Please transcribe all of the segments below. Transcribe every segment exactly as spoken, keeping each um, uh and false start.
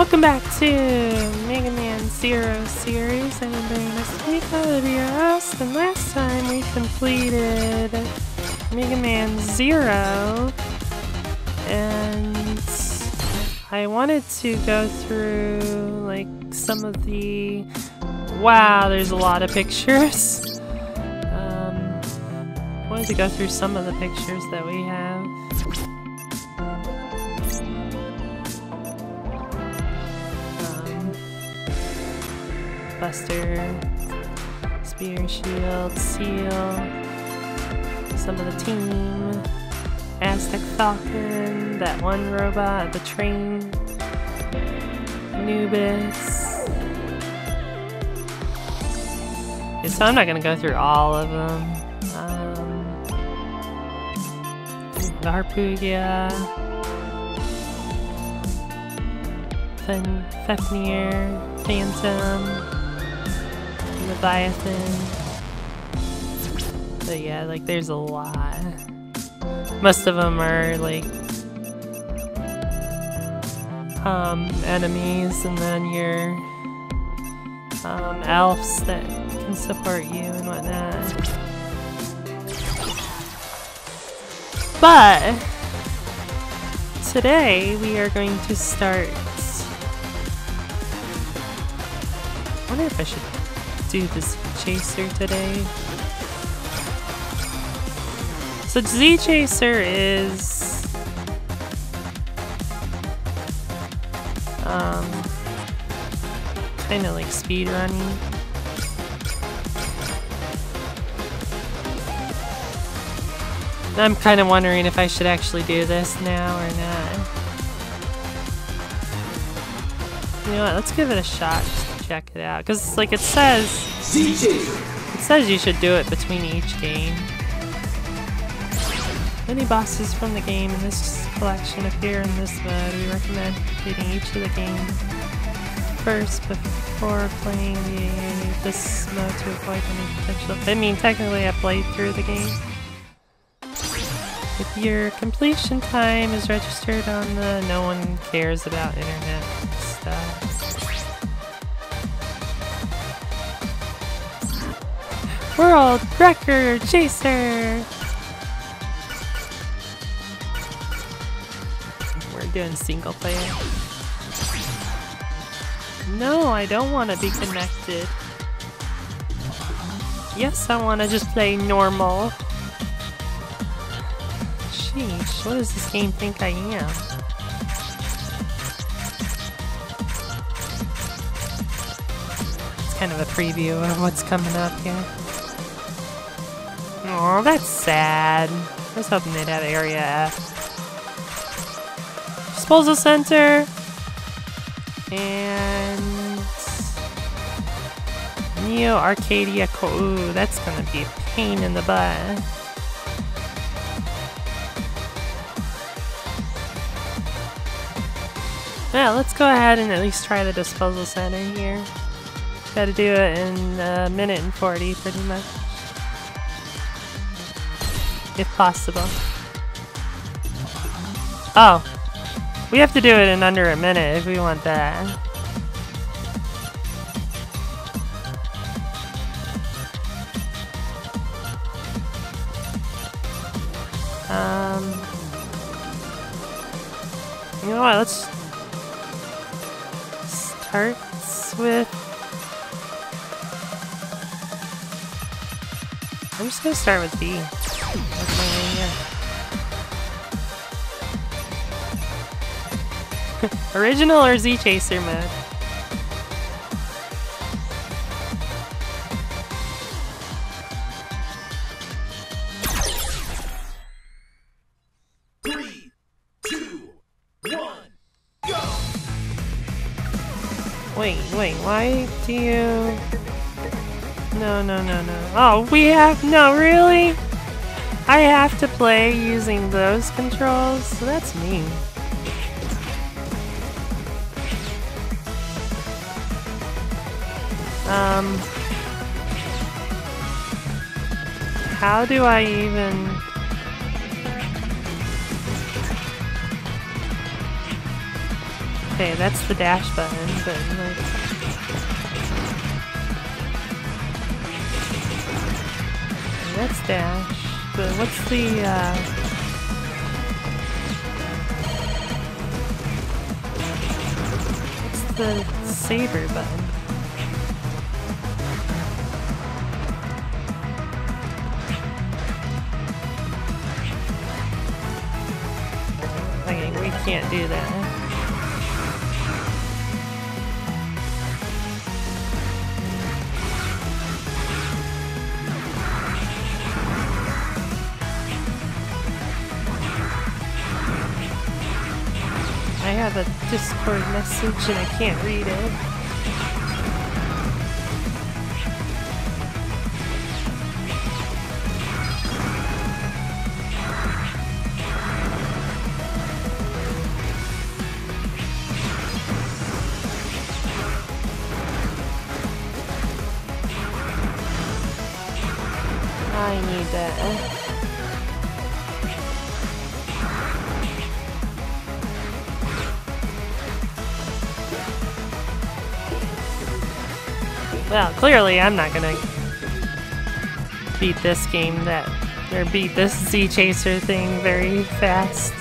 Welcome back to Mega Man Zero series. I'm bringing this week I'll be your host, and last time we completed Mega Man Zero, and I wanted to go through like some of the... Wow, there's a lot of pictures. Um, I wanted to go through some of the pictures that we have. Buster, Spear, Shield, Seal, some of the team, Aztec Falcon, that one robot, the train, Nubis. Yeah, so I'm not going to go through all of them. Um, Harpugia, Fen Fafnir, Phantom, Leviathan. But yeah, like there's a lot. Most of them are like um, enemies, and then your um, elves that can support you and whatnot. But today we are going to start. I wonder if I should do the Z Chaser today. So Z Chaser is um, kind of like speed running. I'm kind of wondering if I should actually do this now or not. You know what? Let's give it a shot. Check it out, because like it says it says you should do it between each game. Many bosses from the game in this collection appear in this mode. We recommend completing each of the game first before playing the, this mode to avoid any potential. I mean, technically I played through the game. If your completion time is registered on the no one cares about internet stuff. World Record Chaser! We're doing single player. No, I don't want to be connected. Yes, I want to just play normal. Sheesh, what does this game think I am? It's kind of a preview of what's coming up here. Oh, that's sad. I was hoping they'd have Area F. Disposal Center. And... Neo Arcadia Co- Ooh, that's gonna be a pain in the butt. Yeah, let's go ahead and at least try the Disposal Center here. Gotta do it in a minute and forty, pretty much. If possible. Oh. We have to do it in under a minute if we want that. Um. You know what? Let's start with. I'm just gonna start with B. Original or Z Chaser mode? Three, two, one, go! Wait, wait, why do you... No, no, no, no. Oh, we have... No, really? I have to play using those controls? So that's mean. Um... How do I even... Okay, that's the dash button, but like... That's dash, but what's the, uh... what's the saber button? Okay, we can't do that. I have a Discord message and I can't read it. I need that. Well, clearly I'm not gonna beat this game that, or beat this Z Chaser thing very fast.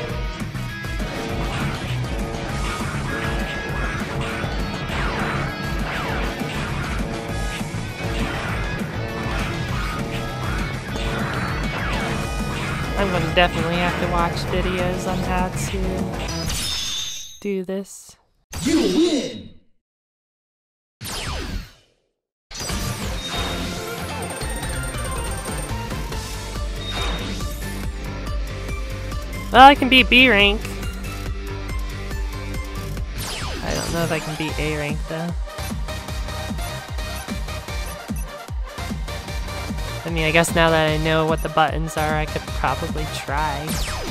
I'm gonna definitely have to watch videos on how to do this. You win! Well, I can beat B rank. I don't know if I can beat A rank though. I mean, I guess now that I know what the buttons are, I could probably try.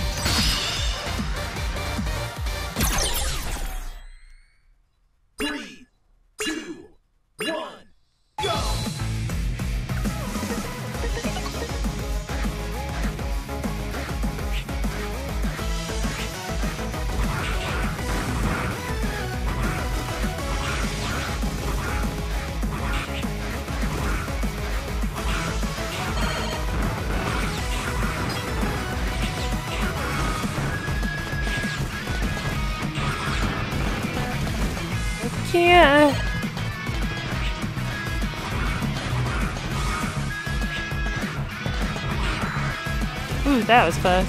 Three, two, one, go! Yeah. Ooh, that was close.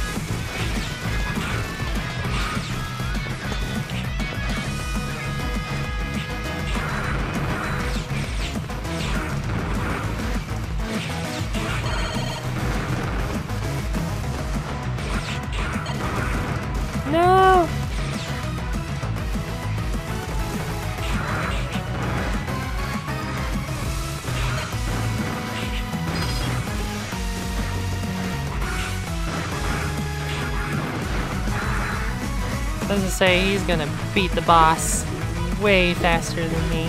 No. I was gonna say, he's gonna beat the boss way faster than me.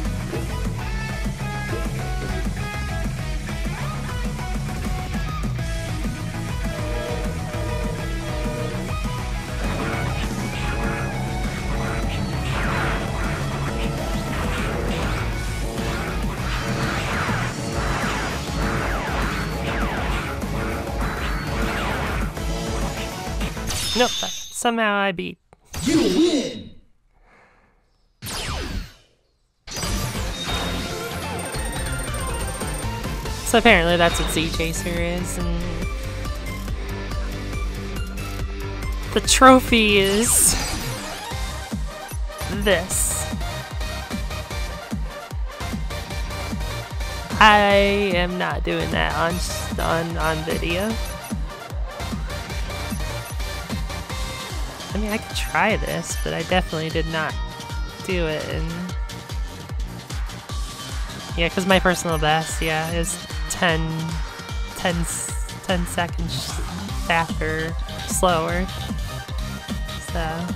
Nope, somehow I beat. You win! So apparently that's what Z Chaser is, and the trophy is this. I am not doing that on on on video. I mean, I could try this, but I definitely did not do it. And yeah, because my personal best, yeah, is ten, ten, ten seconds faster, slower. So,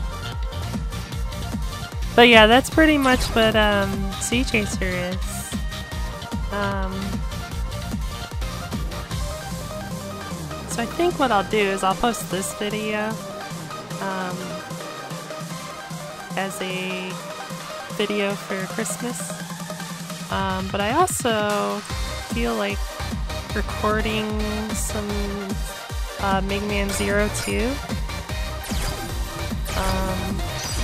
but yeah, that's pretty much what um, Z Chaser is. Um, so I think what I'll do is I'll post this video. Um, as a video for Christmas. Um, but I also feel like recording some uh, Mega Man Zero too. Um,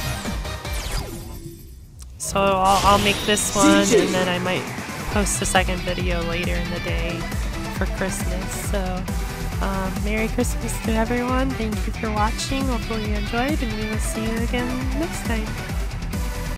so I'll, I'll make this one, and then I might post a second video later in the day for Christmas. So um, Merry Christmas to everyone. Thank you for watching. Hopefully you enjoyed, and we will see you again next time.